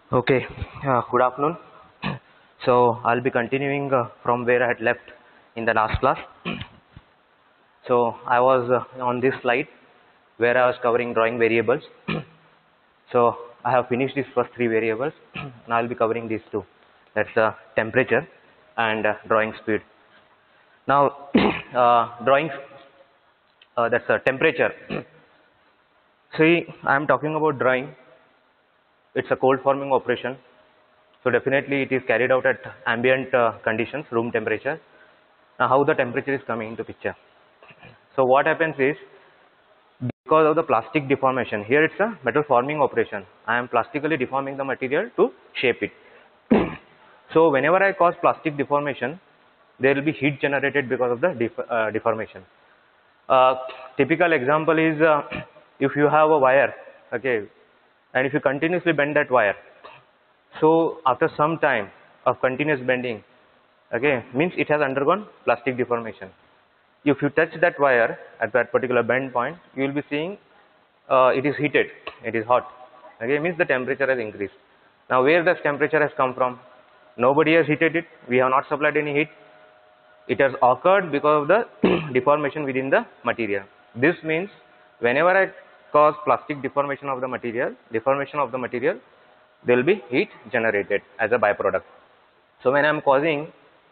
Okay, good afternoon. So I'll be continuing from where I had left in the last class. So I was on this slide where I was covering drawing variables. So I have finished these first three variables and I'll be covering these two. That's the temperature and drawing speed. Now drawing that's the temperature. See, I'm talking about drawing. It's a cold forming operation. So definitely it is carried out at ambient conditions, room temperature. Now how the temperature is coming into picture. So what happens is, because of the plastic deformation, here it's a metal forming operation. I am plastically deforming the material to shape it. So whenever I cause plastic deformation, there will be heat generated because of the deformation. Typical example is if you have a wire, okay, and if you continuously bend that wire, so after some time of continuous bending, okay, means it has undergone plastic deformation. If you touch that wire at that particular bend point, you will be seeing it is heated, it is hot. Okay, means the temperature has increased. Now where this temperature has come from? Nobody has heated it. We have not supplied any heat. It has occurred because of the deformation within the material. This means whenever I cause plastic deformation of the material, there will be heat generated as a byproduct. So when I am causing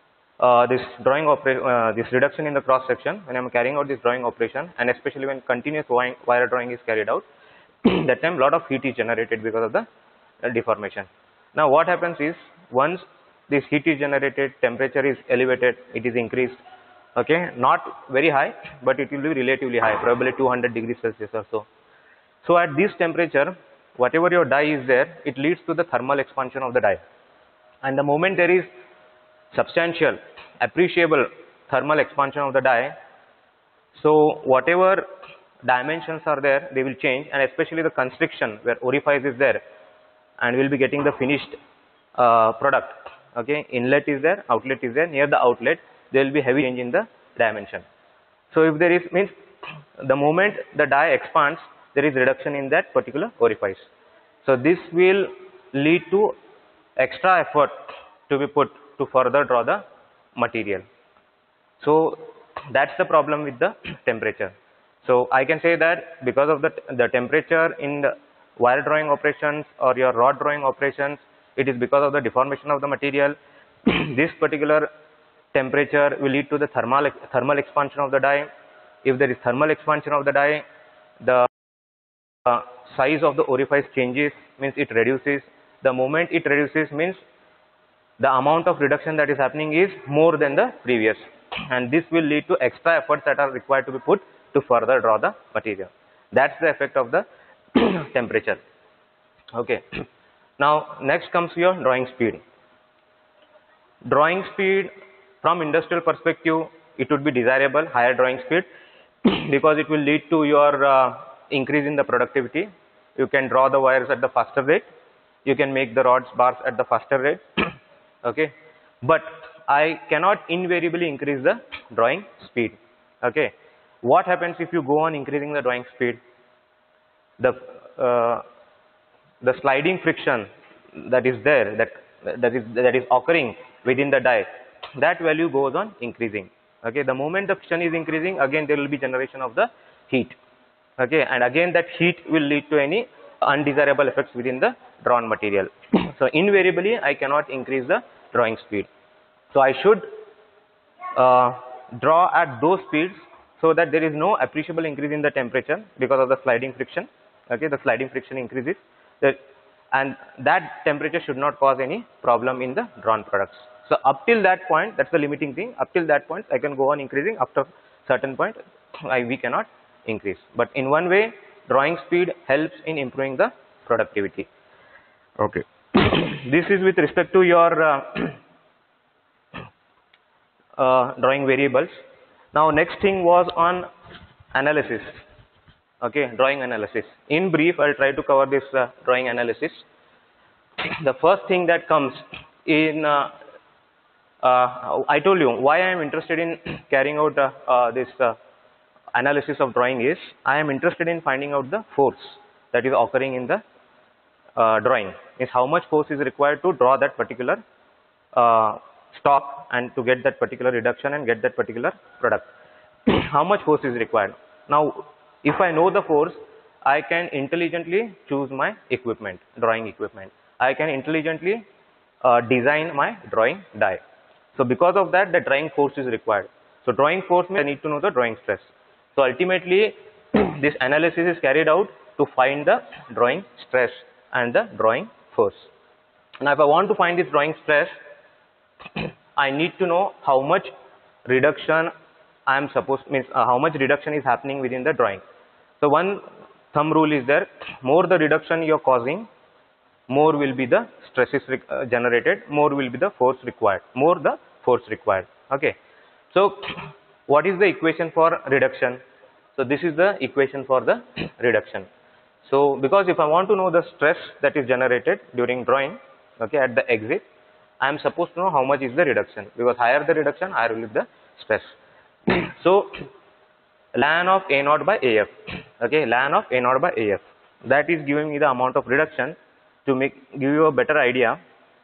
this reduction in the cross section, when I am carrying out this drawing operation, and especially when continuous wire drawing is carried out, that time lot of heat is generated because of the deformation. Now what happens is, once this heat is generated, temperature is elevated, it is increased, okay, not very high, but it will be relatively high, probably 200 degrees Celsius or so. So at this temperature, whatever your die is there, it leads to the thermal expansion of the die, and the moment there is substantial, appreciable thermal expansion of the die, so whatever dimensions are there, they will change, and especially the constriction where orifice is there, and we'll be getting the finished product. Okay, inlet is there, outlet is there. Near the outlet, there will be heavy change in the dimension. So if there is, means the moment the die expands, there is reduction in that particular orifice. So this will lead to extra effort to be put to further draw the material. So that's the problem with the temperature. So I can say that because of the temperature in the wire drawing operations or your rod drawing operations, it is because of the deformation of the material. This particular temperature will lead to the thermal expansion of the die. If there is thermal expansion of the die, the size of the orifice changes, means it reduces. The moment it reduces means the amount of reduction that is happening is more than the previous, and this will lead to extra efforts that are required to be put to further draw the material. That's the effect of the temperature. Okay. Now next comes your drawing speed. Drawing speed from industrial perspective, it would be desirable higher drawing speed because it will lead to your increase in the productivity. You can draw the wires at the faster rate, you can make the rods bars at the faster rate. Okay, but I cannot invariably increase the drawing speed. Okay, what happens if you go on increasing the drawing speed? The sliding friction that is there, that is occurring within the die, that value goes on increasing. Okay, the moment the friction is increasing, again there will be generation of the heat. Okay, and again that heat will lead to any undesirable effects within the drawn material. So invariably I cannot increase the drawing speed. So I should draw at those speeds so that there is no appreciable increase in the temperature because of the sliding friction. Okay, the sliding friction increases, and that temperature should not cause any problem in the drawn products. So up till that point, that's the limiting thing. Up till that point I can go on increasing. After certain point we cannot increase, but in one way drawing speed helps in improving the productivity. Okay. This is with respect to your drawing variables. Now next thing was on analysis. Okay, drawing analysis. In brief, I'll try to cover this drawing analysis. The first thing that comes in, I told you why I am interested in carrying out this analysis of drawing is, I am interested in finding out the force that is occurring in the drawing, means how much force is required to draw that particular stock and to get that particular reduction and get that particular product. How much force is required. Now if I know the force, I can intelligently choose my equipment, drawing equipment. I can intelligently design my drawing die. So because of that, the drawing force is required. So drawing force means I need to know the drawing stress. So ultimately this analysis is carried out to find the drawing stress and the drawing force. Now if I want to find this drawing stress, I need to know how much reduction I am supposed, means how much reduction is happening within the drawing. So one thumb rule is there: more the reduction you are causing, more will be the stresses generated, more will be the force required, more the force required. Okay. So what is the equation for reduction? So this is the equation for the reduction. So because if I want to know the stress that is generated during drawing, okay, at the exit, I am supposed to know how much is the reduction, because higher the reduction, higher will be the stress. So ln of A naught by AF, okay, ln of A naught by AF, that is giving me the amount of reduction. To give you a better idea,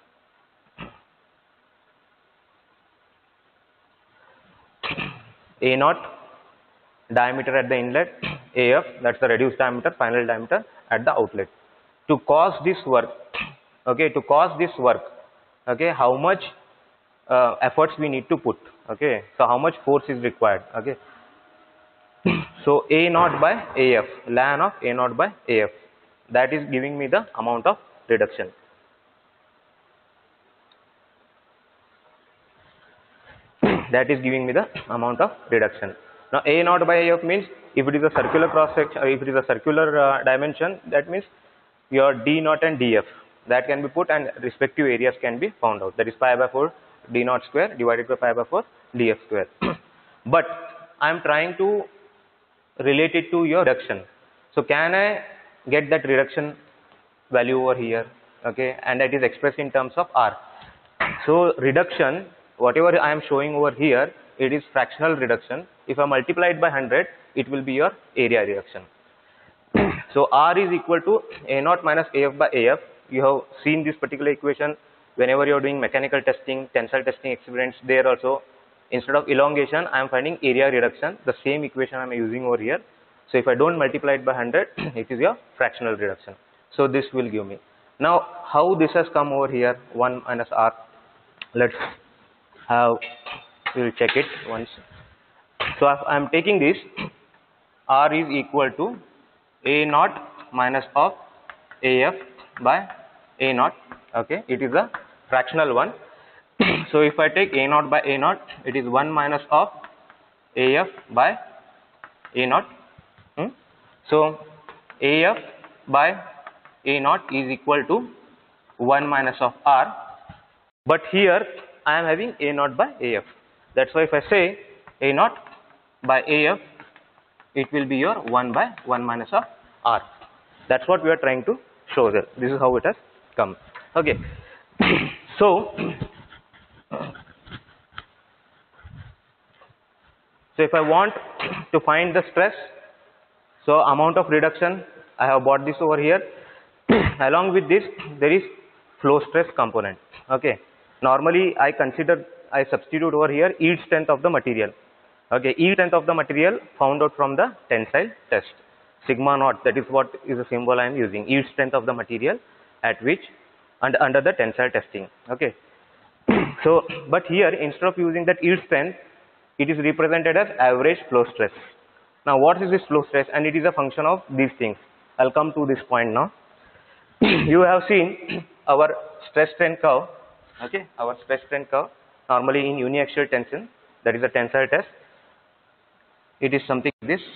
A naught diameter at the inlet, AF, that's the reduced diameter, final diameter at the outlet. To cause this work, okay, to cause this work, okay, how much efforts we need to put, okay, so how much force is required, okay. So A naught by AF, ln of A naught by AF, that is giving me the amount of reduction. That is giving me the amount of reduction. Now A naught by AF means if it is a circular cross section, or if it is a circular dimension, that means your D naught and DF, that can be put and respective areas can be found out. That is pi by 4 D naught square divided by pi by 4 DF square. But I am trying to relate it to your reduction. So can I get that reduction value over here, okay, and that is expressed in terms of R. So reduction, whatever I am showing over here, it is fractional reduction. If I multiply it by 100, it will be your area reduction. So R is equal to A naught minus AF by AF. You have seen this particular equation whenever you are doing mechanical testing, tensile testing experiments. There also, instead of elongation, I am finding area reduction. The same equation I am using over here. So if I don't multiply it by 100, it is your fractional reduction. So this will give me. Now how this has come over here, 1 minus R. Let's have, we will check it once. So if I am taking this, R is equal to A naught minus of AF by A naught, okay, it is a fractional one. So if I take A naught by A naught, it is 1 minus of AF by A naught. So AF by A naught is equal to 1 minus of R, but here I am having A naught by AF. That's why if I say A naught by AF, it will be your 1 by 1 minus of R. That's what we are trying to show there. This is how it has come. Okay. So if I want to find the stress, so amount of reduction, I have brought this over here. Along with this, there is flow stress component. Okay. Normally, I substitute over here yield strength of the material. Okay. Yield strength of the material found out from the tensile test. Sigma naught, that is what is the symbol I am using. Yield strength of the material at which and under the tensile testing. Okay. So, but here instead of using that yield strength, it is represented as average flow stress. Now, what is this flow stress? And it is a function of these things. I'll come to this point now. You have seen our stress strain curve, okay, our stress strain curve normally in uniaxial tension, that is a tensile test. It is something like this.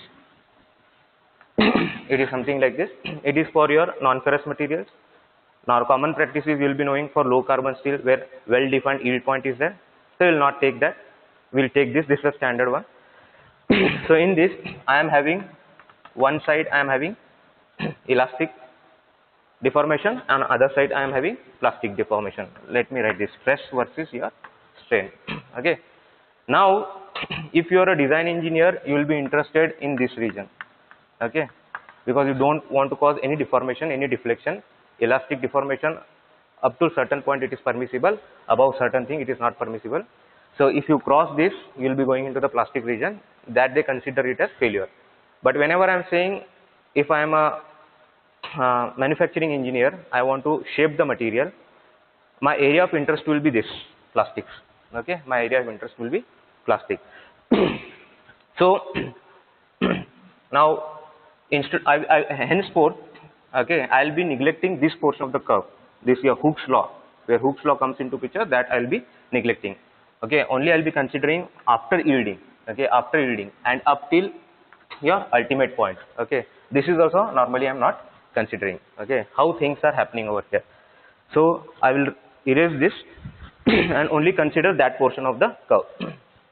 It is something like this. It is for your non-ferrous materials. Now, common practices you will be knowing for low carbon steel where well-defined yield point is there. So, we will not take that. We will take this. This is a standard one. So, in this, I am having one side I am having elastic deformation, and other side I am having plastic deformation. Let me write this: stress versus your strain. Okay. Now, if you are a design engineer, you will be interested in this region. Okay, because you don't want to cause any deformation, any deflection elastic deformation up to certain point it is permissible, above certain thing it is not permissible. So if you cross this, you will be going into the plastic region, that they consider it as failure. But whenever I am saying, if I am a manufacturing engineer, I want to shape the material, my area of interest will be this, plastics. Okay, my area of interest will be plastic. So now instead, henceforth, okay, I'll be neglecting this portion of the curve, this your Hooke's law, where Hooke's law comes into picture, that I'll be neglecting. Okay, only I'll be considering after yielding, okay, after yielding and up till your ultimate point. Okay, this is also normally I'm not considering. Okay, how things are happening over here. So I will erase this and only consider that portion of the curve.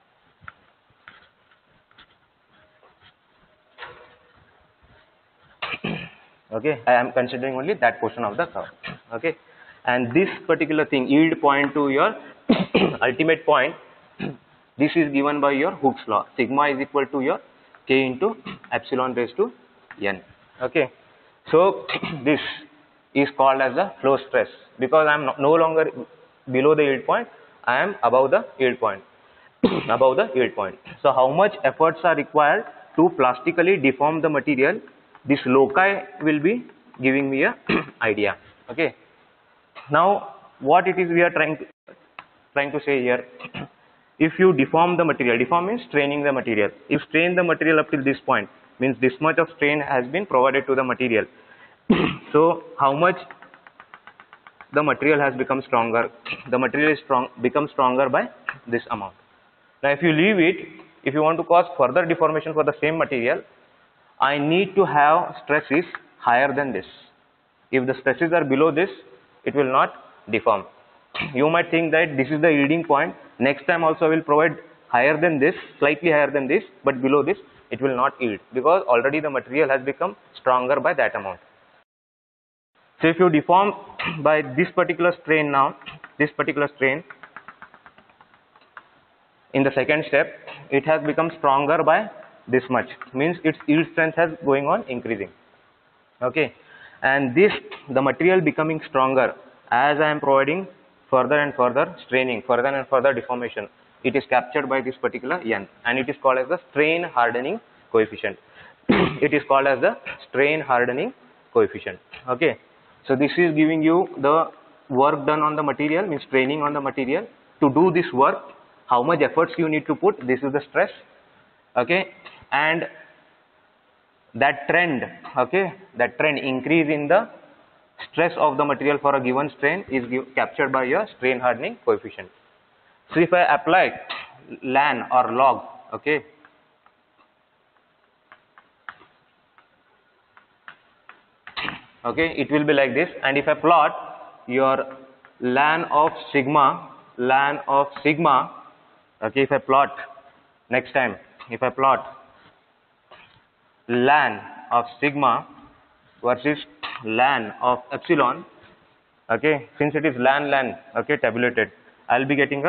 Okay, I am considering only that portion of the curve. Okay, and this particular thing, yield point to your ultimate point, this is given by your Hooke's law. Sigma is equal to your k into epsilon raised to n. Okay, so this is called as the flow stress, because I am no longer below the yield point, I am above the yield point. Above the yield point. So how much efforts are required to plastically deform the material? This loci will be giving me a idea. Okay. Now what it is we are trying to say here, if you deform the material, deform means straining the material. If strain the material up till this point, means this much of strain has been provided to the material. So how much the material has become stronger? The material is becomes stronger by this amount. Now if you leave it, if you want to cause further deformation for the same material, I need to have stresses higher than this. If the stresses are below this, it will not deform. You might think that this is the yielding point, next time also I will provide higher than this, slightly higher than this, but below this it will not yield, because already the material has become stronger by that amount. So if you deform by this particular strain now, this particular strain, in the second step, it has become stronger by this much, means its yield strength has going on increasing. Okay, and this, the material becoming stronger as I am providing further and further straining, further and further deformation, it is captured by this particular n, and it is called as the strain hardening coefficient. It is called as the strain hardening coefficient. Okay, so this is giving you the work done on the material, means straining on the material. To do this work, how much efforts you need to put, this is the stress. Okay, and that trend, okay, that trend increase in the stress of the material for a given strain is captured by your strain hardening coefficient. So if I apply LAN or log, okay, it will be like this. And if I plot your LAN of sigma, okay, if I plot next time, if I plot LAN of sigma versus LAN of epsilon, okay, since it is LAN, okay, tabulated, I'll be getting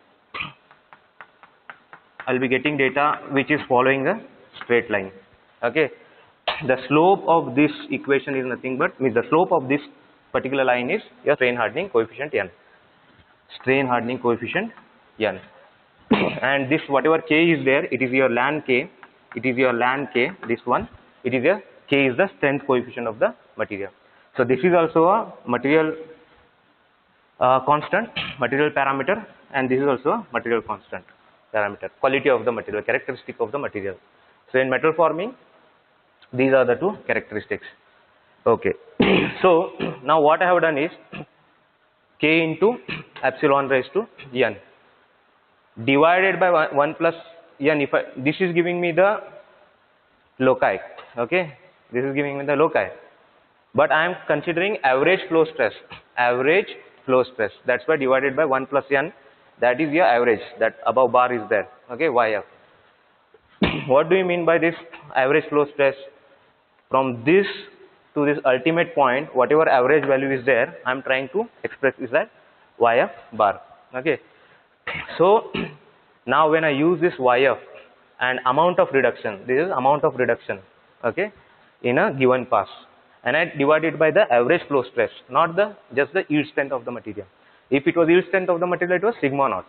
data which is following a straight line. Okay, the slope of this equation is nothing but, means the slope of this particular line is your strain hardening coefficient n. Strain hardening coefficient n. And this whatever k is there, it is your LAN k. It is your LAN k. This one, it is your k is the strength coefficient of the material. So this is also a material constant, material parameter, and this is also a material constant parameter, quality of the material, characteristic of the material. So in metal forming, these are the two characteristics. Okay. So now what I have done is k into epsilon raised to n divided by 1 plus n. If this is giving me the loci, okay, this is giving me the loci, but I am considering average flow stress, that's why divided by 1 plus n, that is your average, that above bar is there, okay, yf. What do you mean by this average flow stress? From this to this ultimate point, whatever average value is there, I am trying to express is that yf bar. Okay, so now when I use this yf and amount of reduction, this is amount of reduction, okay, in a given pass, and I divide it by the average flow stress, not the just the yield strength of the material. If it was yield strength of the material, it was sigma naught.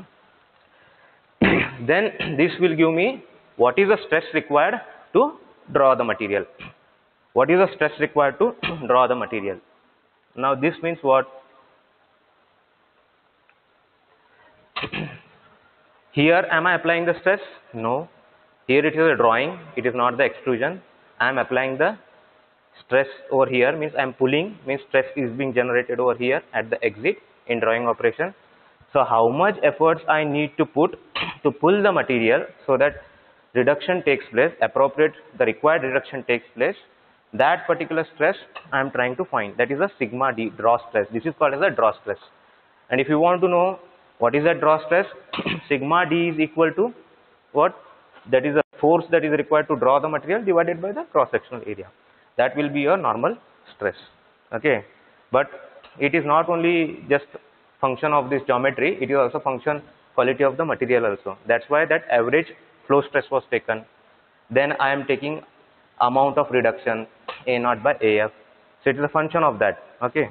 Then this will give me what is the stress required to draw the material. What is the stress required to draw the material? Now this means what? Here am I applying the stress? No. Here it is a drawing, it is not the extrusion. I am applying the stress over here, means I am pulling, means stress is being generated over here at the exit in drawing operation. So how much efforts I need to put to pull the material so that reduction takes place, the required reduction takes place, that particular stress I am trying to find. That is a sigma d, draw stress. This is called as a draw stress. And if you want to know what is that draw stress, sigma d is equal to what? That is the force that is required to draw the material divided by the cross sectional area. That will be your normal stress. Okay, but it is not only just function of this geometry, it is also function quality of the material also. That's why that average flow stress was taken. Then I am taking amount of reduction A naught by AF. So it is a function of that. Okay.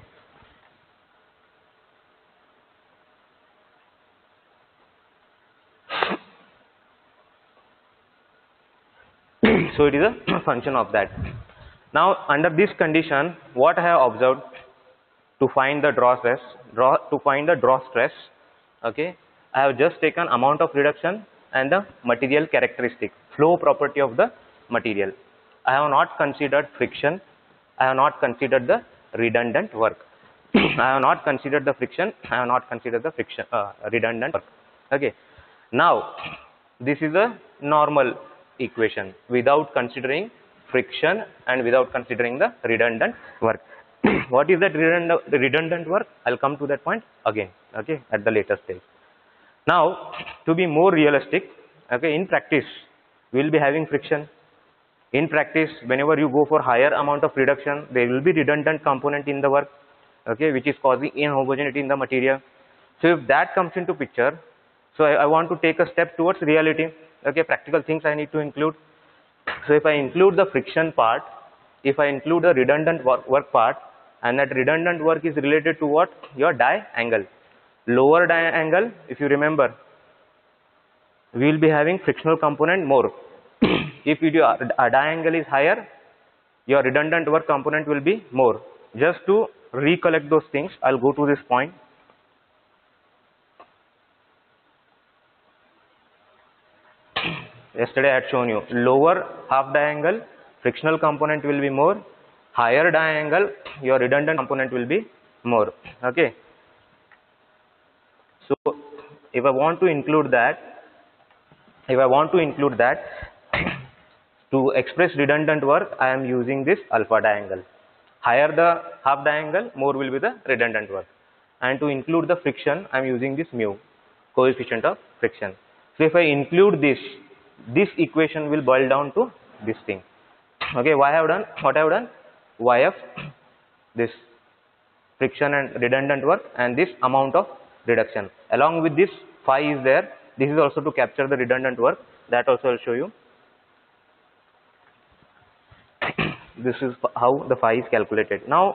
So it is a function of that. Now under this condition, what I have observed to find the draw stress, okay, I have just taken amount of reduction and the material characteristic, flow property of the material. I have not considered friction, I have not considered the redundant work. I have not considered the friction, I have not considered the redundant work. Okay. Now this is a normal equation without considering friction and without considering the redundant work. What is that redundant work? I'll come to that point again, okay, at the later stage. Now to be more realistic, okay, in practice we will be having friction. In practice, whenever you go for higher amount of reduction, there will be redundant component in the work, okay, which is causing inhomogeneity in the material. So if that comes into picture, so I want to take a step towards reality, okay, practical things I need to include. So if I include the friction part, if I include the redundant work part, and that redundant work is related to what? Your die angle. Lower die angle, if you remember, we will be having frictional component more. If your die angle is higher, your redundant work component will be more. Just to recollect those things, I'll go to this point. Yesterday I had shown you lower half die angle, frictional component will be more. Higher die angle, your redundant component will be more. Okay. So if I want to include that, to express redundant work, I am using this alpha die angle. Higher the half die angle, more will be the redundant work. And to include the friction, I am using this mu, coefficient of friction. So if I include this equation will boil down to this thing. Okay, what I have done? YF, this friction and redundant work, and this amount of reduction. Along with this, phi is there. This is also to capture the redundant work. That also I will show you. This is how the phi is calculated. Now,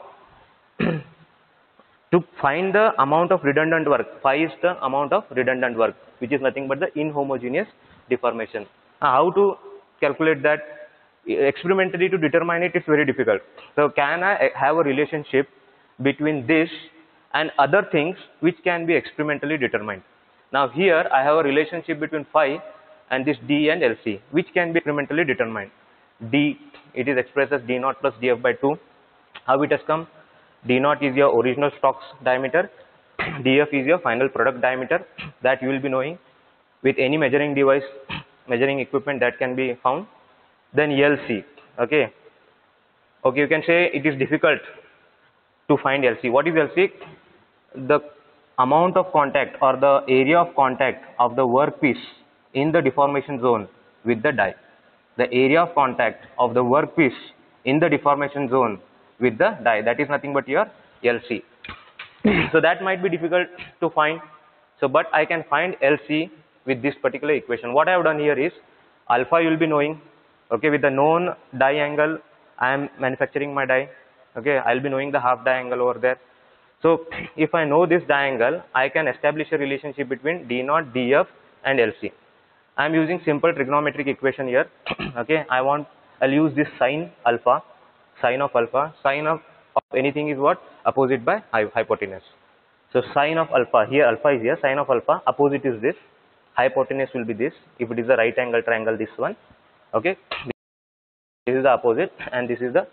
to find the amount of redundant work, phi is the amount of redundant work, which is nothing but the inhomogeneous deformation. Now, how to calculate that? Experimentally to determine it is very difficult. So can I have a relationship between this and other things which can be experimentally determined? Now here I have a relationship between phi and this d and LC, which can be experimentally determined. D, it is expressed as d naught plus df by 2. How it has come? D naught is your original Stokes diameter, df is your final product diameter, that you will be knowing with any measuring device, measuring equipment that can be found. Then LC, okay, you can say it is difficult to find LC. What is LC? The amount of contact or the area of contact of the workpiece in the deformation zone with the die. The area of contact of the workpiece in the deformation zone with the die, that is nothing but your LC. So that might be difficult to find. So but I can find LC with this particular equation. What I have done here is alpha you will be knowing. Okay, with the known die angle, I am manufacturing my die. Okay, I'll be knowing the half diangle over there. So if I know this diangle, I can establish a relationship between D naught, DF and LC. I'm using simple trigonometric equation here. Okay, I'll use this sine alpha, sine of alpha. Sine of anything is what? Opposite by hypotenuse. So sine of alpha, here alpha is here, sine of alpha, opposite is this, hypotenuse will be this. If it is a right angle triangle, this one. Okay, this is the opposite, and this is the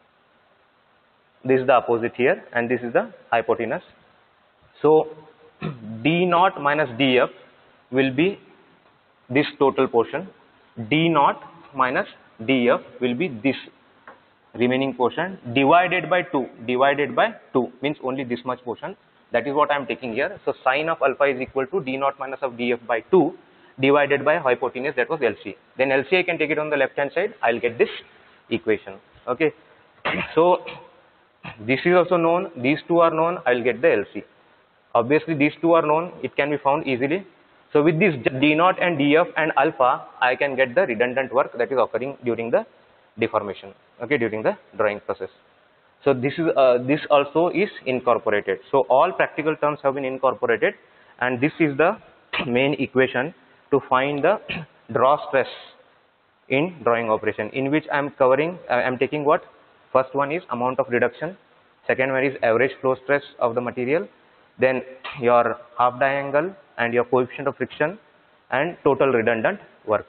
opposite here, and this is the hypotenuse. So D naught minus DF will be this total portion. D naught minus DF will be this remaining portion divided by 2. Divided by 2 means only this much portion. That is what I am taking here. So sine of alpha is equal to D naught minus of DF by 2 divided by hypotenuse, that was LC. Then LC I can take it on the left hand side. I'll get this equation. Okay. So this is also known. These two are known. I'll get the LC. Obviously these two are known. It can be found easily. So with this D naught and DF and alpha, I can get the redundant work that is occurring during the deformation. Okay, during the drawing process. So this also is incorporated. So all practical terms have been incorporated, and this is the main equation to find the draw stress in drawing operation, in which I am taking what? First one is amount of reduction, second one is average flow stress of the material, then your half diangle and your coefficient of friction, and total redundant work.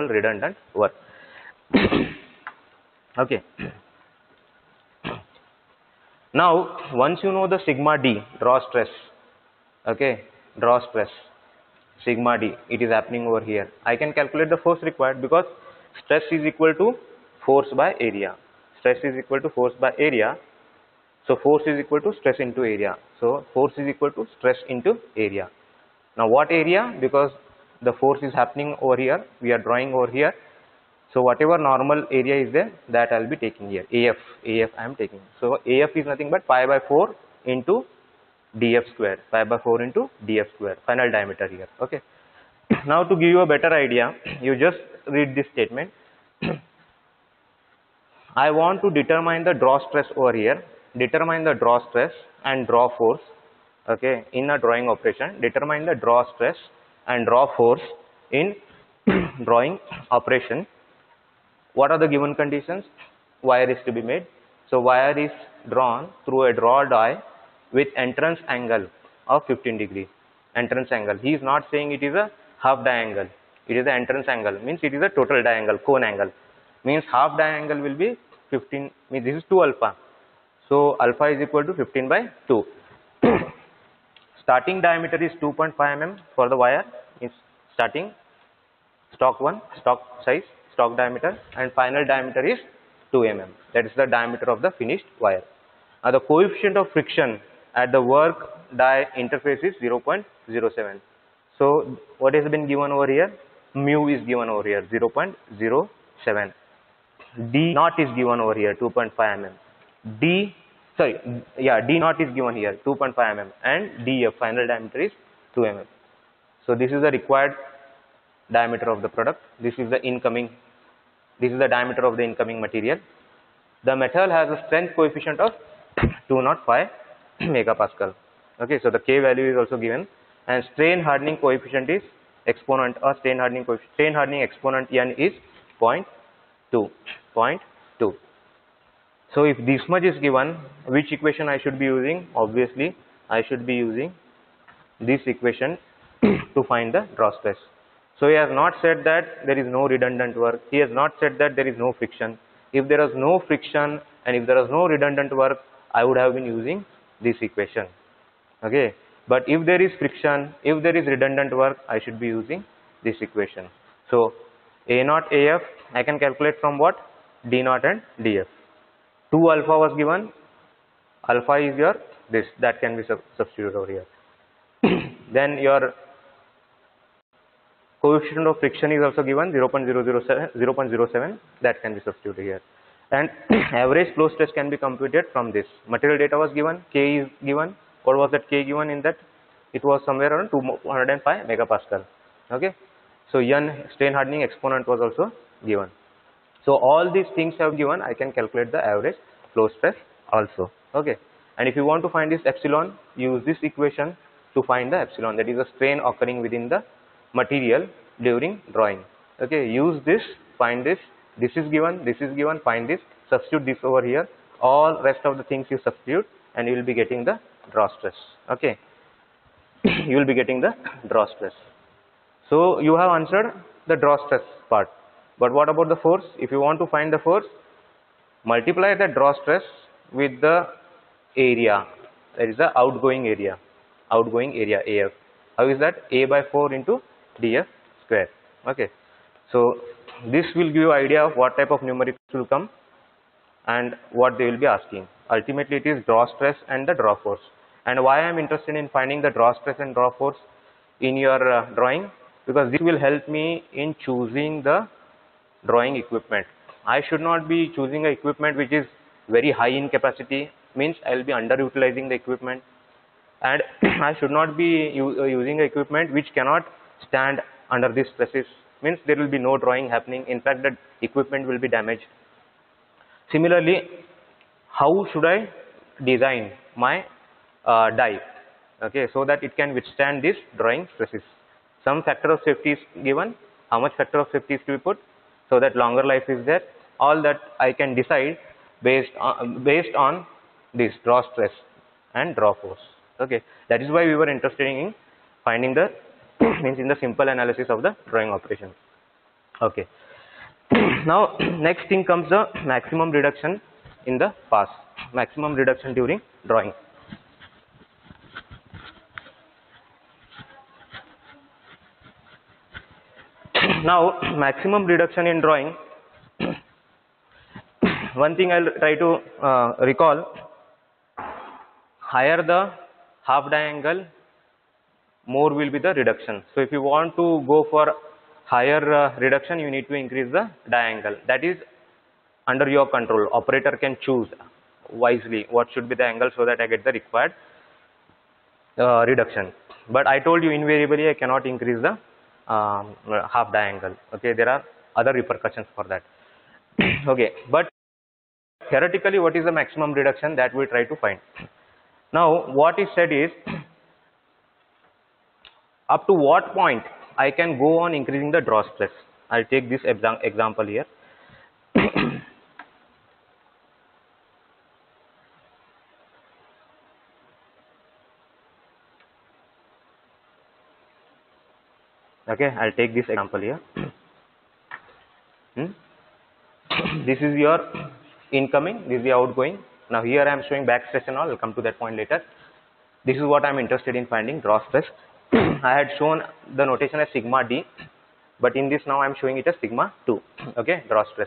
Okay. Now once you know the sigma D, draw stress, okay, draw stress, sigma D, it is happening over here. I can calculate the force required, because stress is equal to force by area. Stress is equal to force by area. So force is equal to stress into area. So force is equal to stress into area. Now what area? Because the force is happening over here, we are drawing over here. So whatever normal area is there, that I'll be taking here. AF I am taking. So AF is nothing but pi by 4 into DF square. Pi by 4 into DF square. Final diameter here. Okay. Now to give you a better idea, you just read this statement. I want to determine the draw stress over here. Determine the draw stress and draw force. Okay. In a drawing operation, determine the draw stress and draw force in drawing operation. What are the given conditions? Wire is to be made. So wire is drawn through a draw die with entrance angle of 15 degree. Entrance angle. He is not saying it is a half diangle. It is the entrance angle. Means it is a total diangle, cone angle. Means half diangle will be 15. Means this is 2 alpha. So alpha is equal to 15 by 2. Starting diameter is 2.5 mm for the wire. Means starting stock size, stock diameter, and final diameter is 2 mm. That is the diameter of the finished wire. Now the coefficient of friction at the work die interface is 0.07. So what has been given over here? Mu is given over here, 0.07. D naught is given over here, 2.5 mm. D naught is given here, 2.5 mm, and DF final diameter is 2 mm. So this is the required diameter of the product. This is the diameter of the incoming material. The metal has a strength coefficient of 205 megapascal. Okay, so the K value is also given, and strain hardening coefficient is exponent, or strain hardening exponent N is 0.2. So if this much is given, which equation I should be using? Obviously I should be using this equation to find the draw stress. So he has not said that there is no redundant work. He has not said that there is no friction. If there is no friction and if there is no redundant work, I would have been using this equation. Okay. But if there is friction, if there is redundant work, I should be using this equation. So A naught AF, I can calculate from what? D naught and DF. 2 alpha was given. Alpha is your this, that can be substituted over here. Then your coefficient of friction is also given, 0.07, that can be substituted here. And average flow stress can be computed from this. Material data was given, K is given. What was that K given in that? It was somewhere around 205 megapascal. Okay. So N strain hardening exponent was also given. So all these things have given, I can calculate the average flow stress also. Okay, and if you want to find this epsilon, use this equation to find the epsilon, that is the strain occurring within the material during drawing. Okay, use this, find this, this is given, find this, substitute this over here, all rest of the things you substitute and you will be getting the draw stress. Okay, you will be getting the draw stress. So you have answered the draw stress part, but what about the force? If you want to find the force, multiply the draw stress with the area, that is the outgoing area AF. How is that? A by 4 into dF square. Okay, so this will give you idea of what type of numerics will come and what they will be asking. Ultimately it is draw stress and the draw force. And why I am interested in finding the draw stress and draw force in your drawing, because this will help me in choosing the drawing equipment. I should not be choosing a equipment which is very high in capacity, means I will be underutilizing the equipment, and I should not be using a equipment which cannot stand under these stresses, means there will be no drawing happening. In fact, the equipment will be damaged. Similarly, how should I design my die, okay, so that it can withstand this drawing stresses? Some factor of safety is given, how much factor of safety is to be put, so that longer life is there. All that I can decide based on this draw stress and draw force. Okay, that is why we were interested in finding the means in the simple analysis of the drawing operation. Okay, now next thing comes the maximum reduction in the pass, maximum reduction during drawing. Now maximum reduction in drawing, one thing I will try to recall, higher the half diangle, more will be the reduction. So if you want to go for higher reduction, you need to increase the diangle. That is under your control. Operator can choose wisely what should be the angle so that I get the required reduction. But I told you invariably I cannot increase the half diangle. Okay, there are other repercussions for that. Okay, but theoretically what is the maximum reduction, that we try to find. Now what is said is, up to what point I can go on increasing the draw stress. I'll take this example here. Okay, I'll take this example here. This is your incoming, this is the outgoing. Now here I am showing back stress and all, I'll come to that point later. This is what I am interested in finding, draw stress. I had shown the notation as sigma d, but in this now I am showing it as sigma 2. Okay, draw stress.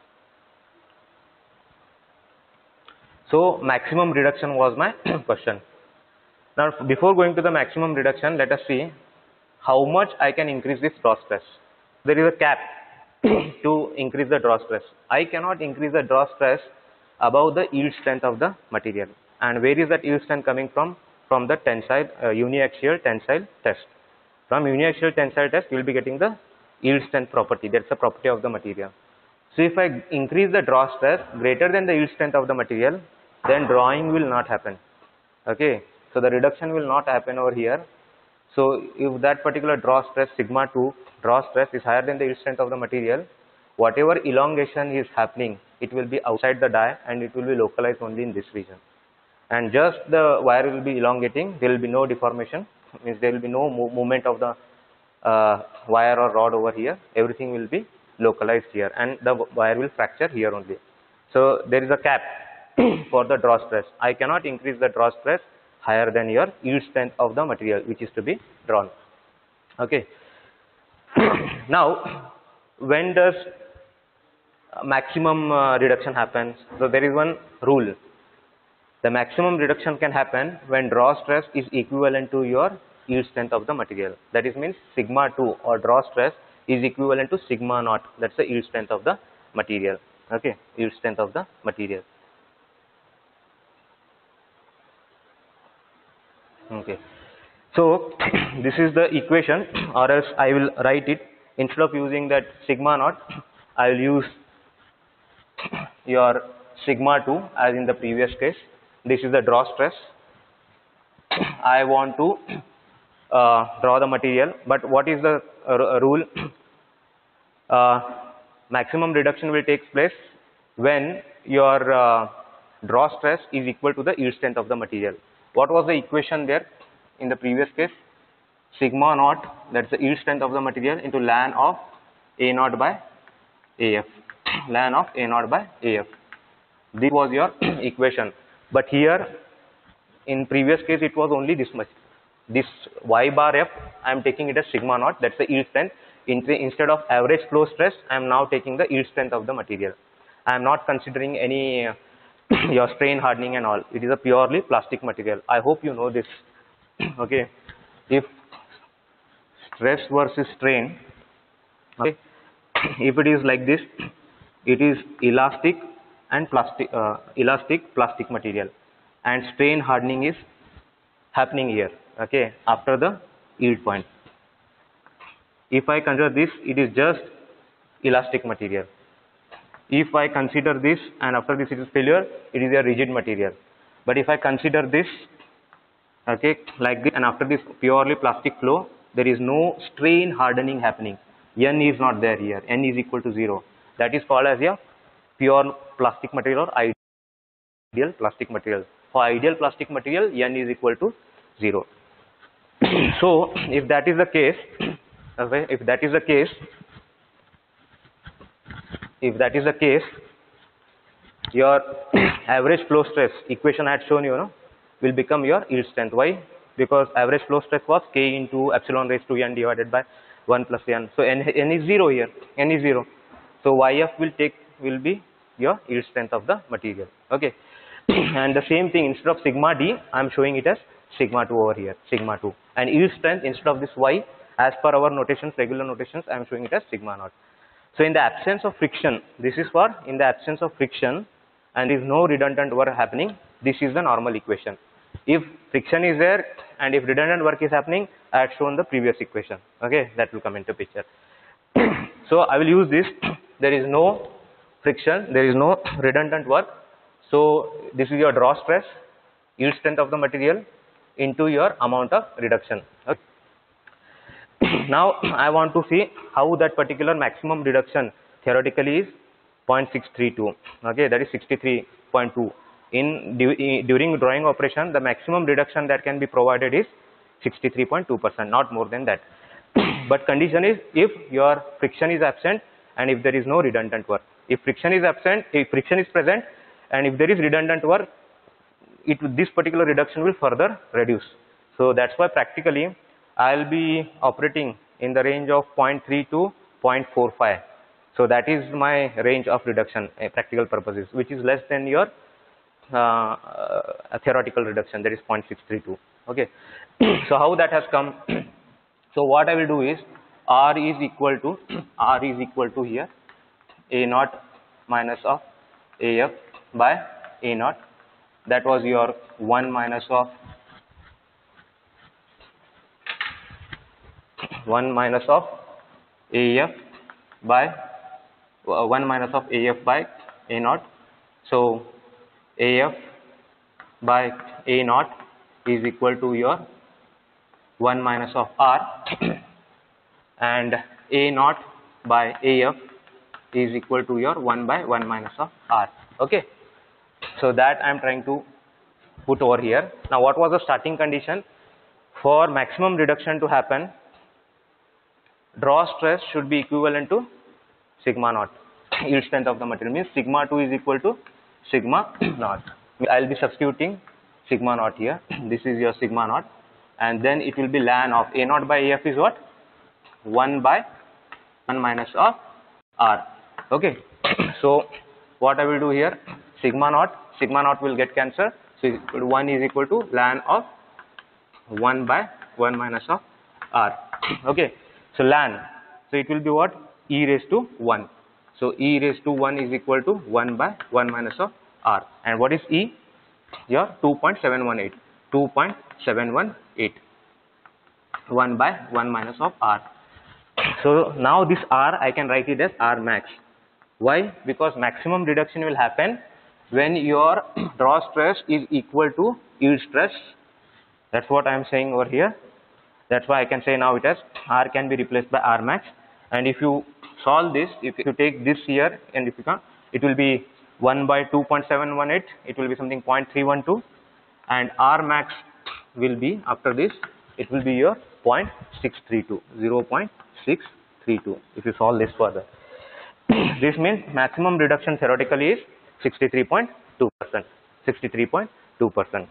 So maximum reduction was my question. Now before going to the maximum reduction, let us see how much I can increase this draw stress. There is a cap to increase the draw stress. I cannot increase the draw stress above the yield strength of the material. And where is that yield strength coming from? From the tensile, uniaxial tensile test. From uniaxial tensile test, you will be getting the yield strength property. That's the property of the material. So if I increase the draw stress greater than the yield strength of the material, then drawing will not happen. Okay, so the reduction will not happen over here. So if that particular draw stress, sigma 2 draw stress, is higher than the yield strength of the material, whatever elongation is happening, it will be outside the die and it will be localized only in this region. And just the wire will be elongating, there will be no deformation, means there will be no movement of the wire or rod over here. Everything will be localized here and the wire will fracture here only. So there is a cap for the draw stress. I cannot increase the draw stress higher than your yield strength of the material which is to be drawn. Okay. Now when does maximum reduction happens? So there is one rule. The maximum reduction can happen when draw stress is equivalent to your yield strength of the material. That is means sigma 2 or draw stress is equivalent to sigma naught. That's the yield strength of the material. Okay, yield strength of the material. Okay, so this is the equation, or else I will write it, instead of using that sigma naught, I will use your sigma 2 as in the previous case. This is the draw stress. I want to draw the material, but what is the rule? Maximum reduction will take place when your draw stress is equal to the yield strength of the material. What was the equation there in the previous case? Sigma naught, that's the yield strength of the material, into ln of A naught by AF. Ln of A naught by AF. This was your equation. But here, in previous case, it was only this much. This Y bar F, I am taking it as sigma naught, that's the yield strength. Instead of average flow stress, I am now taking the yield strength of the material. I am not considering any your strain hardening and all. It is a purely plastic material. I hope you know this. Okay. If stress versus strain, okay, if it is like this, it is elastic and plastic material, and strain hardening is happening here, okay, after the yield point. If I consider this, it is just elastic material. If I consider this and after this it is failure, it is a rigid material. But if I consider this, okay, like this, and after this purely plastic flow, there is no strain hardening happening. N is not there here. N is equal to 0. That is called as a pure plastic material or ideal plastic material. For ideal plastic material, N is equal to 0. So if that is the case, okay, if that is the case, your average flow stress equation I had shown you, will become your yield strength. Why? Because average flow stress was K into epsilon raised to N divided by 1 plus N. So N is 0 here. N is 0. So YF will be your yield strength of the material. Okay. And the same thing, instead of sigma D, I am showing it as sigma 2 over here, sigma 2. And yield strength, instead of this Y, as per our notations, regular notations, I am showing it as sigma naught. So in the absence of friction, this is for in the absence of friction and there is no redundant work happening, this is the normal equation. If friction is there and if redundant work is happening, I had shown the previous equation. Okay, that will come into picture. So I will use this. There is no friction, there is no redundant work. So this is your draw stress, yield strength of the material into your amount of reduction. Okay. Now I want to see how that particular maximum reduction theoretically is 0.632. Okay, that is 63.2. During drawing operation, the maximum reduction that can be provided is 63.2%, not more than that. But condition is if your friction is absent and if there is no redundant work. If friction is absent, if friction is present, and if there is redundant work, this particular reduction will further reduce. So that's why practically I'll be operating in the range of 0.3 to 0.45. So that is my range of reduction practical purposes, which is less than your theoretical reduction, that is 0.632. Okay. So how that has come? So what I will do is R is equal to here A naught minus of AF by A naught. That was your 1 minus of AF by 1 minus of AF by A naught. So AF by A naught is equal to your 1 minus of R and A naught by AF is equal to your 1 by 1 minus of R. Okay. So that I am trying to put over here. Now what was the starting condition? For maximum reduction to happen, draw stress should be equivalent to sigma naught. Yield strength of the material means sigma 2 is equal to sigma naught. I will be substituting sigma naught here. This is your sigma naught, and then it will be ln of A naught by AF is what? 1 by 1 minus of R. Okay. So what I will do here, sigma naught will get cancelled. So 1 is equal to ln of 1 by 1 minus of R. Okay. So ln, so it will be what? E raised to 1. So E raised to 1 is equal to 1 by 1 minus of R. And what is E? Your 2.718. 2.718. 1 by 1 minus of R. So now this R I can write it as R max. Why? Because maximum reduction will happen when your draw stress is equal to yield stress. That's what I am saying over here. That's why I can say now it as R can be replaced by R max. And if you solve this, if you take this here and if you can, it will be 1 by 2.718, it will be something 0.312, and R max will be, after this, it will be your 0.632, 0.632, if you solve this further. This means maximum reduction theoretically is 63.2%, 63.2%.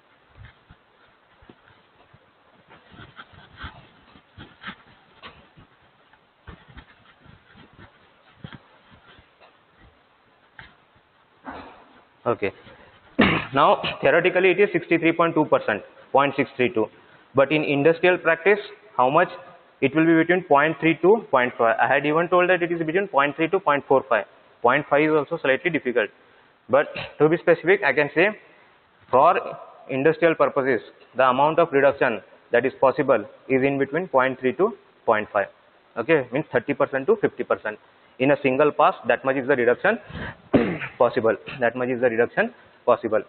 Okay. Now theoretically it is 63.2%, 0.632, but in industrial practice, how much? It will be between 0.3 to 0.5. I had even told that it is between 0.3 to 0.45. 0.5 is also slightly difficult, but to be specific, I can say for industrial purposes, the amount of reduction that is possible is in between 0.3 to 0.5. Okay, means 30% to 50%. In a single pass, that much is the reduction possible. That much is the reduction possible.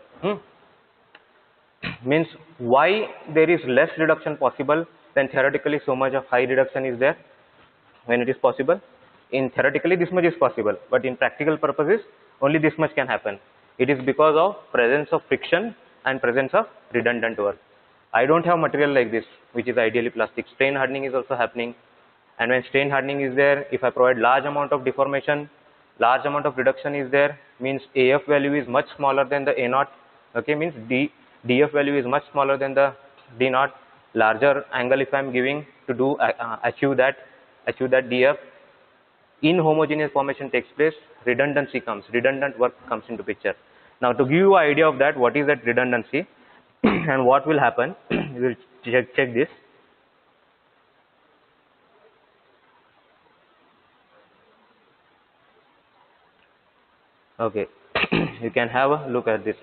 Means why there is less reduction possible then theoretically so much of high reduction is there when it is possible. In theoretically this much is possible, but in practical purposes only this much can happen. It is because of presence of friction and presence of redundant work. I don't have material like this which is ideally plastic. Strain hardening is also happening, and when strain hardening is there, if I provide large amount of deformation, large amount of reduction is there, means AF value is much smaller than the A0. Okay, means DF value is much smaller than the D0. Larger angle if I am giving to do achieve that DF, inhomogeneous formation takes place, redundancy comes, redundant work comes into picture. Now to give you an idea of that, what is that redundancy and what will happen, you will check this. Okay, you can have a look at this.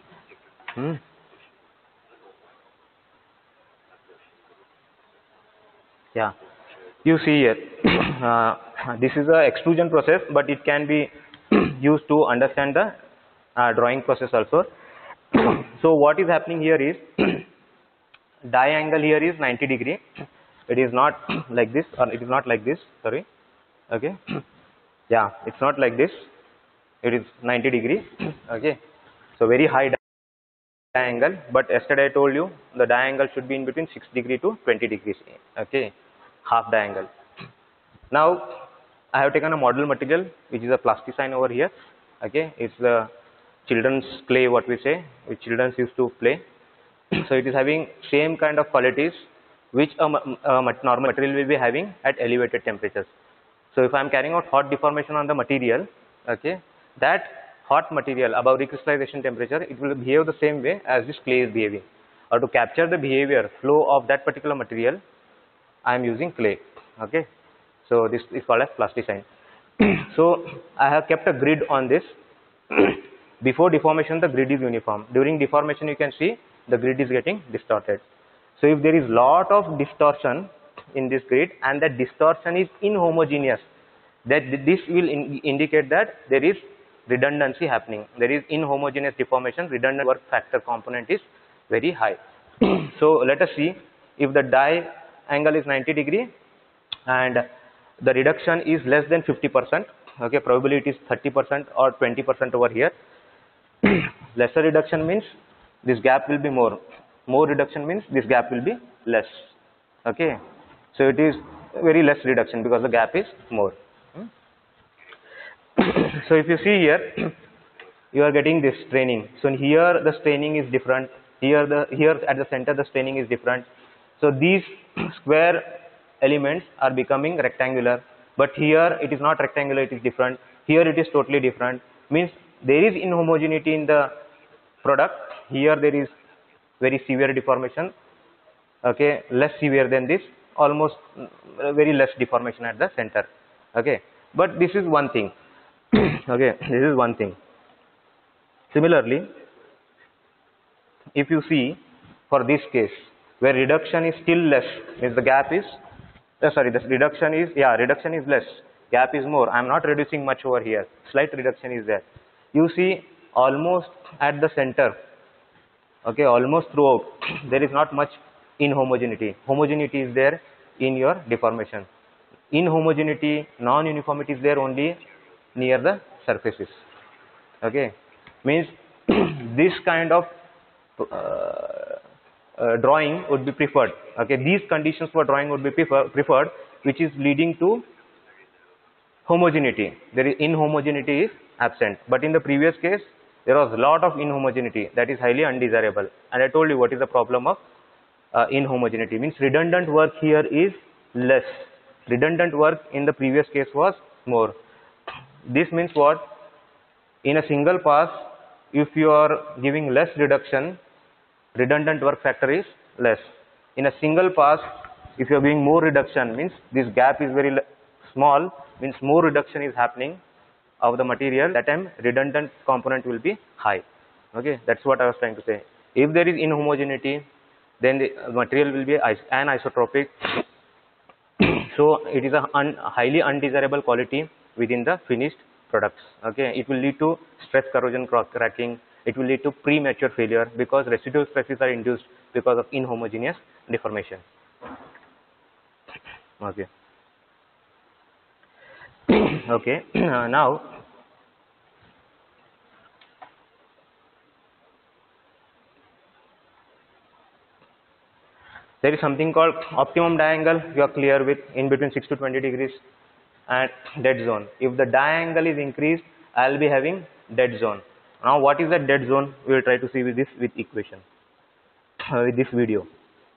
Yeah, you see here, this is a extrusion process, but it can be used to understand the drawing process also. So what is happening here is die angle here is 90 degree. It is not like this, or it is not like this, sorry. Okay, yeah, it's not like this, it is 90 degree. Okay, so very high die angle, but yesterday I told you the die angle should be in between 6 degree to 20 degrees. Okay, half die angle. Now I have taken a model material which is a plasticine over here. Okay, it's the children's clay, what we say, which children used to play. So it is having same kind of qualities which a normal material will be having at elevated temperatures. So if I am carrying out hot deformation on the material, okay, that hot material above recrystallization temperature, it will behave the same way as this clay is behaving. Or to capture the behavior flow of that particular material, I am using clay. Okay, so this is called as plasticine. So I have kept a grid on this. Before deformation the grid is uniform. During deformation you can see the grid is getting distorted. So if there is lot of distortion in this grid and that distortion is inhomogeneous, that this will indicate that there is redundancy happening. There is inhomogeneous deformation, redundant work factor component is very high. So let us see if the die angle is 90 degree and the reduction is less than 50%. Okay, probability is 30% or 20% over here. Lesser reduction means this gap will be more. More reduction means this gap will be less. Okay, so it is very less reduction because the gap is more. So if you see here, you are getting this straining. So here the straining is different. Here at the center the straining is different. So these square elements are becoming rectangular, but here it is not rectangular, it is different. Here it is totally different. Means there is inhomogeneity in the product. Here there is very severe deformation. Okay, less severe than this, almost very less deformation at the center. Okay, but this is one thing. Okay, this is one thing. Similarly, if you see for this case where reduction is still less, means the gap is the reduction is less, gap is more. I am not reducing much over here, slight reduction is there. You see almost at the center, okay, almost throughout, there is not much inhomogeneity. Homogeneity is there in your deformation. Inhomogeneity, non-uniformity is there only near the surfaces. Okay, means this kind of drawing would be preferred. Okay, these conditions for drawing would be preferred, which is leading to homogeneity. There is inhomogeneity is absent, but in the previous case there was a lot of inhomogeneity that is highly undesirable. And I told you what is the problem of inhomogeneity. Means redundant work here is less. Redundant work in the previous case was more. This means what? In a single pass, if you are giving less reduction, redundant work factor is less. In a single pass, if you are giving more reduction, means this gap is very small, means more reduction is happening of the material, that time redundant component will be high. Okay, that's what I was trying to say. If there is inhomogeneity, then the material will be anisotropic. So it is a highly undesirable quality within the finished products. Okay, it will lead to stress corrosion cracking. It will lead to premature failure because residual stresses are induced because of inhomogeneous deformation. Okay. Okay. Now there is something called optimum diangle. You are clear with, in between 6 to 20 degrees, and dead zone. If the diangle is increased, I will be having dead zone. Now what is that dead zone? We will try to see with this with equation, with this video.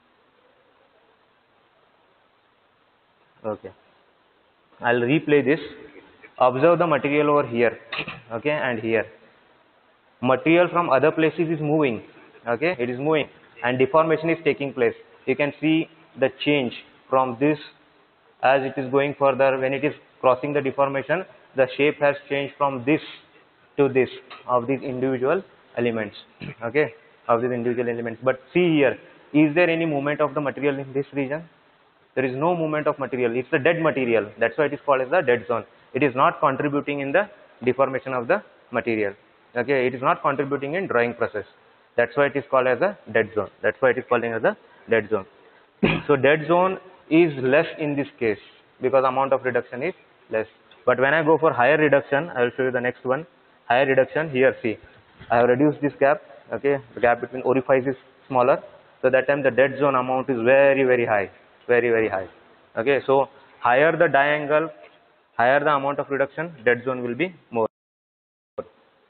Okay, I'll replay this. Observe the material over here, okay, and here. Material from other places is moving, okay, it is moving, and deformation is taking place. You can see the change from this as it is going further. When it is crossing the deformation, the shape has changed from this to this of these individual elements, okay, of these individual elements. But see here, is there any movement of the material in this region? There is no movement of material. It's a dead material. That's why it is called as the dead zone. It is not contributing in the deformation of the material. Okay, it is not contributing in drawing process. That's why it is called as a dead zone. That's why it is called as a dead zone. So dead zone is less in this case because amount of reduction is less. But when I go for higher reduction, I will show you the next one. Higher reduction, here see, I have reduced this gap. Okay, the gap between orifice is smaller. So that time the dead zone amount is very high. Very high. Okay, so higher the diangle, higher the amount of reduction, dead zone will be more. So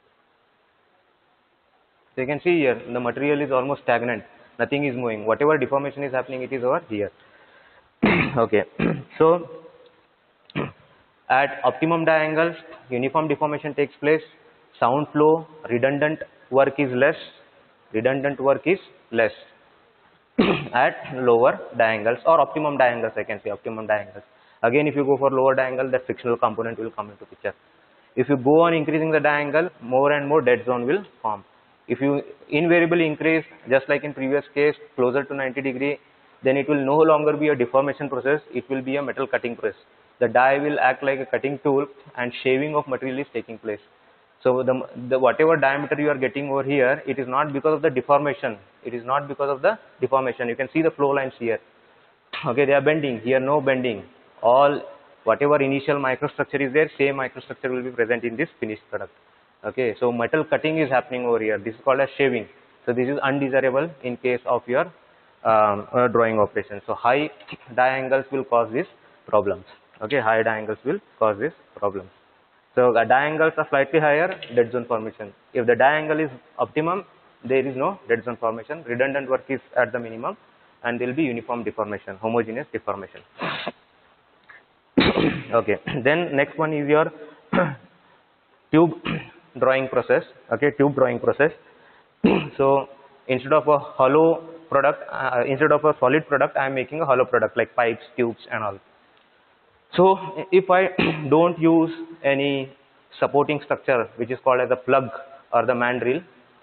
you can see here the material is almost stagnant, nothing is moving. Whatever deformation is happening, it is over here. Okay, so at optimum diangles, uniform deformation takes place, sound flow, redundant work is less, at lower diangles or optimum diangles. I can say optimum diangles. Again, if you go for lower diangle, that frictional component will come into picture. If you go on increasing the diangle, more and more dead zone will form. If you invariably increase, just like in previous case, closer to 90 degree, then it will no longer be a deformation process, it will be a metal cutting press. The die will act like a cutting tool and shaving of material is taking place. So the whatever diameter you are getting over here, it is not because of the deformation. It is not because of the deformation. You can see the flow lines here. Okay, they are bending. Here no bending. All whatever initial microstructure is there, same microstructure will be present in this finished product. Okay, so metal cutting is happening over here. This is called as shaving. So this is undesirable in case of your drawing operation. So high diangles will cause these problems. Okay, high diangles will cause this problem. So the diangles are slightly higher, dead zone formation. If the diangle is optimum, there is no dead zone formation. Redundant work is at the minimum, and there will be uniform deformation, homogeneous deformation. Okay, then next one is your tube drawing process. Okay, tube drawing process. So instead of a hollow product, instead of a solid product, I am making a hollow product like pipes, tubes, and all. So if I don't use any supporting structure, which is called as a plug or the mandrel,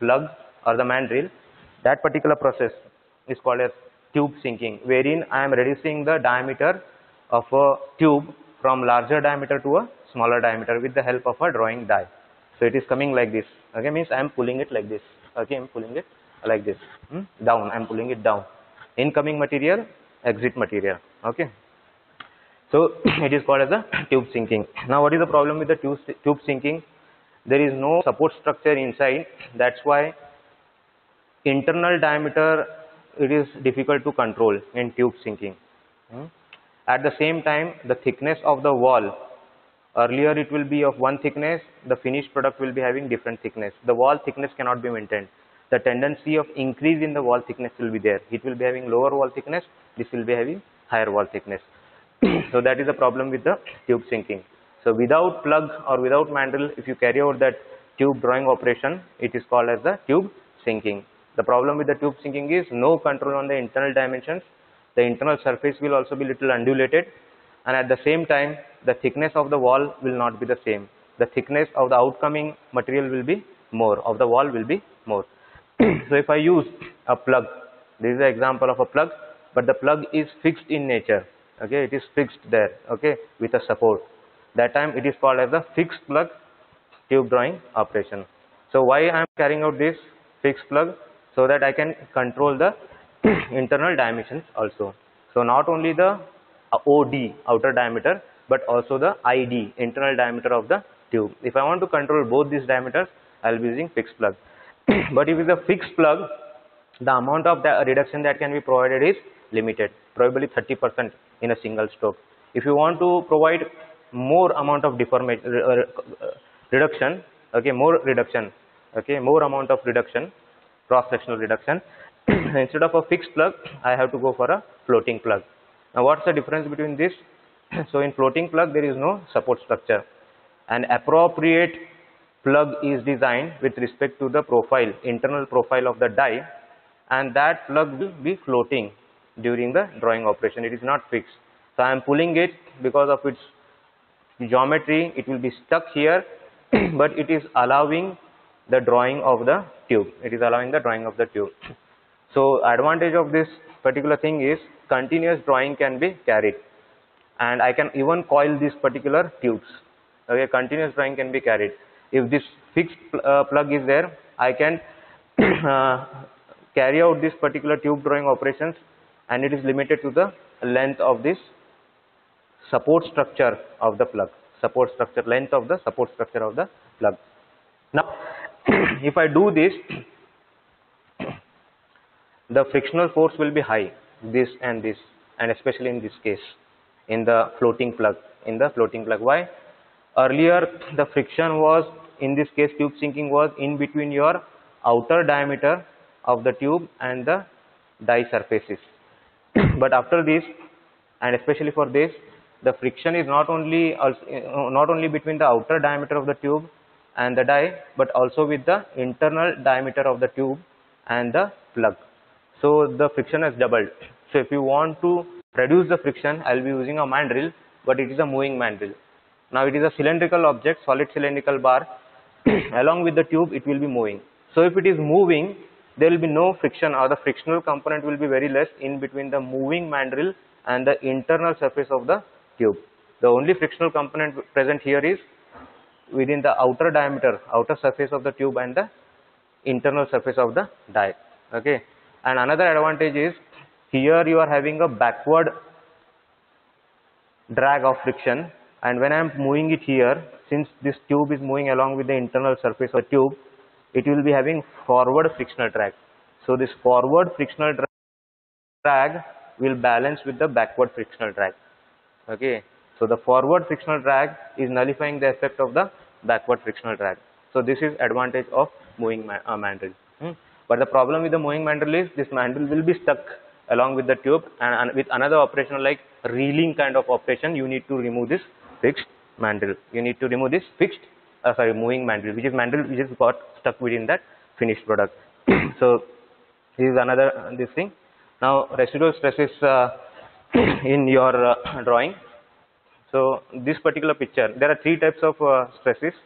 that particular process is called as tube sinking, wherein I am reducing the diameter of a tube from larger diameter to a smaller diameter with the help of a drawing die. So it is coming like this. Okay, means I am pulling it like this. Okay, I am pulling it like this, down. I am pulling it down. Incoming material, exit material. Okay. So it is called as a tube sinking. Now what is the problem with the tube sinking? There is no support structure inside. That's why internal diameter, it is difficult to control in tube sinking. At the same time, the thickness of the wall, earlier it will be of one thickness, the finished product will be having different thickness. The wall thickness cannot be maintained. The tendency of increase in the wall thickness will be there. It will be having lower wall thickness, this will be having higher wall thickness. So that is the problem with the tube sinking. So without plug or without mandrel, if you carry out that tube drawing operation, it is called as the tube sinking. The problem with the tube sinking is no control on the internal dimensions. The internal surface will also be little undulated, and at the same time the thickness of the wall will not be the same. The thickness of the outcoming material will be more, of the wall will be more. So if I use a plug, this is an example of a plug, but the plug is fixed in nature. Okay, it is fixed there, okay, with a support. That time it is called as a fixed plug tube drawing operation. So why I am carrying out this fixed plug? So that I can control the internal dimensions also. So not only the OD, outer diameter, but also the ID, internal diameter of the tube. If I want to control both these diameters, I will be using fixed plug. But if it is a fixed plug, the amount of the reduction that can be provided is limited, probably 30% in a single stroke. If you want to provide more amount of reduction, okay, more amount of reduction, cross-sectional reduction, instead of a fixed plug, I have to go for a floating plug. Now what's the difference between this? So in floating plug, there is no support structure. An appropriate plug is designed with respect to the profile, internal profile of the die, and that plug will be floating during the drawing operation. It is not fixed. So I am pulling it because of its geometry, it will be stuck here, but it is allowing the drawing of the tube. It is allowing the drawing of the tube. So advantage of this particular thing is continuous drawing can be carried, and I can even coil these particular tubes. Okay, continuous drawing can be carried. If this fixed plug is there, I can carry out this particular tube drawing operations, and it is limited to the length of this support structure of the plug, length of the support structure of the plug. Now if I do this, the frictional force will be high, this, and especially in this case, in the floating plug. Why? Earlier the friction was, in this case tube sinking, was in between your outer diameter of the tube and the die surfaces. But after this, and especially for this, the friction is not only between the outer diameter of the tube and the die, but also with the internal diameter of the tube and the plug. So the friction has doubled. So if you want to reduce the friction, I will be using a mandrel, but it is a moving mandrel. Now it is a cylindrical object, solid cylindrical bar. Along with the tube, it will be moving. So if it is moving, there will be no friction, or the frictional component will be very less in between the moving mandrel and the internal surface of the tube. The only frictional component present here is within the outer diameter, outer surface of the tube, and the internal surface of the die. Okay. And another advantage is, here you are having a backward drag of friction, and when I am moving it here, since this tube is moving along with the internal surface of the tube, it will be having forward frictional drag. So this forward frictional drag will balance with the backward frictional drag. Okay. So the forward frictional drag is nullifying the effect of the backward frictional drag. So this is advantage of moving mandrel. But the problem with the moving mandrel is, this mandrel will be stuck along with the tube, and with another operation like reeling kind of operation, you need to remove this fixed mandrel. You need to remove this moving mandrel, which is got stuck within that finished product. So this is another this thing. Now residual stresses in your drawing. So this particular picture, there are three types of stresses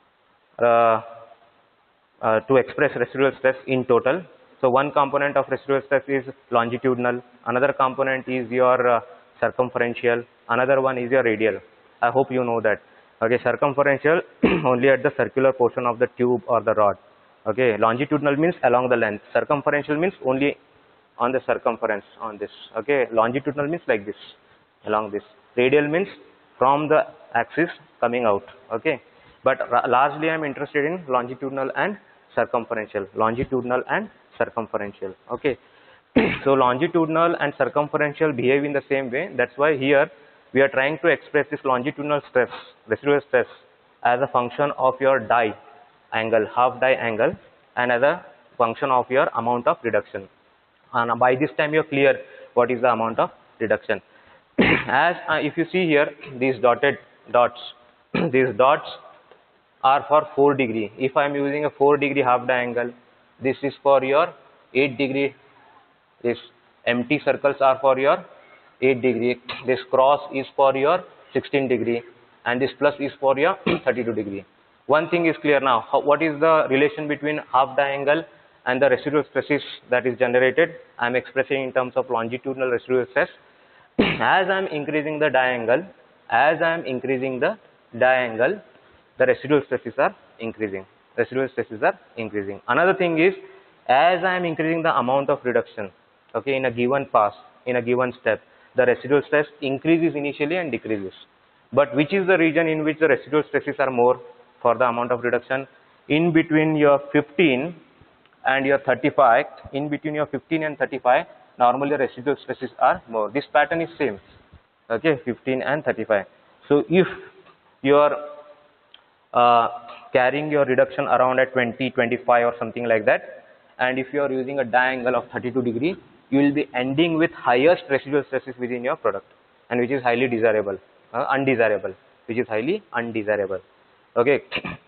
to express residual stress in total. So one component of residual stress is longitudinal, another component is your circumferential, another one is your radial. I hope you know that. Okay, circumferential only at the circular portion of the tube or the rod. Okay, longitudinal means along the length. Circumferential means only on the circumference on this. Okay, longitudinal means like this, along this. Radial means from the axis coming out. Okay, but largely I am interested in longitudinal and circumferential. Longitudinal and circumferential. Okay, so longitudinal and circumferential behave in the same way. That's why here we are trying to express this longitudinal stress, residual stress, as a function of your die angle, half die angle, and as a function of your amount of reduction. And by this time you are clear what is the amount of reduction. As if you see here, these dotted dots, these dots are for 4 degree. If I am using a 4 degree half die angle, this is for your 8 degree. This empty circles are for your 8 degree. This cross is for your 16 degree, and this plus is for your 32 degree. One thing is clear now. What is the relation between half die angle and the residual stresses that is generated? I am expressing in terms of longitudinal residual stress. As I am increasing the die angle, the residual stresses are increasing. Another thing is, as I am increasing the amount of reduction, okay, in a given pass, in a given step, the residual stress increases initially and decreases. But which is the region in which the residual stresses are more for the amount of reduction? In between your 15 and your 35, normally the residual stresses are more. This pattern is same. Okay, 15 and 35. So if you are carrying your reduction around at 20, 25 or something like that, and if you are using a die angle of 32 degree, you will be ending with highest residual stresses within your product, and which is highly desirable, undesirable. Okay.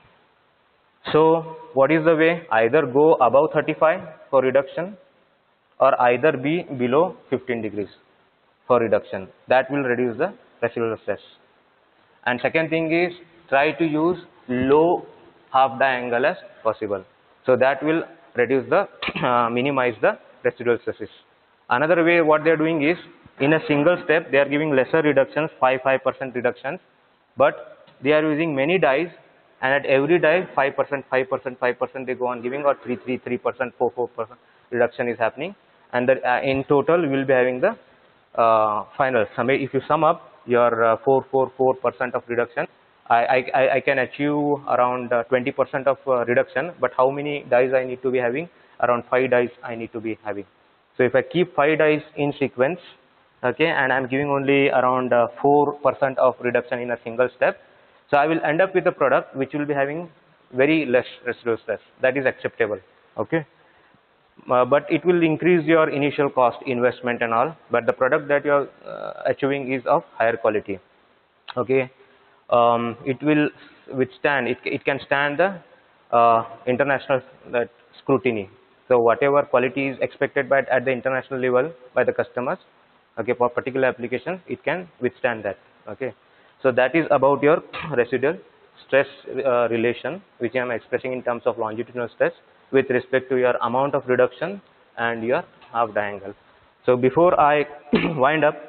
So what is the way? Either go above 35 for reduction, or either be below 15 degrees for reduction. That will reduce the residual stress. And second thing is, try to use low half die angle as possible. So that will reduce the minimize the residual stresses. Another way what they are doing is, in a single step they are giving lesser reductions, 5% reductions, but they are using many dies, and at every die 5% they go on giving, or 3%, 4% reduction is happening, and the, in total we will be having the final sum. If you sum up your 4% of reduction, I can achieve around 20% of reduction, but how many dies I need to be having? Around 5 dies I need to be having. So if I keep 5 dies in sequence, okay, and I am giving only around 4% of reduction in a single step, so I will end up with a product which will be having very less residual stress. That is acceptable. Okay, but it will increase your initial cost, investment and all, but the product that you are achieving is of higher quality. Okay, it will withstand, it can stand the international scrutiny. So whatever quality is expected by at the international level by the customers, okay, for particular applications, it can withstand that. Okay, so that is about your residual stress relation, which I am expressing in terms of longitudinal stress with respect to your amount of reduction and your half die angle. So before I wind up,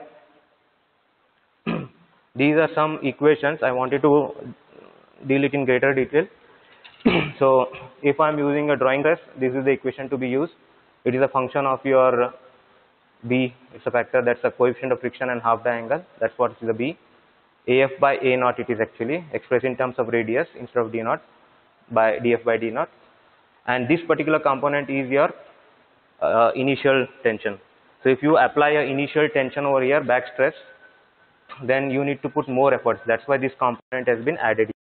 these are some equations I wanted to deal it in greater detail. So if I am using a drawing stress, this is the equation to be used. It is a function of your B. It's a factor, that's a coefficient of friction and half die angle. That's what is the B. AF by A naught, it is actually expressed in terms of radius instead of D naught, by DF by D naught. And this particular component is your initial tension. So if you apply a initial tension over here, back stress, then you need to put more efforts. That's why this component has been added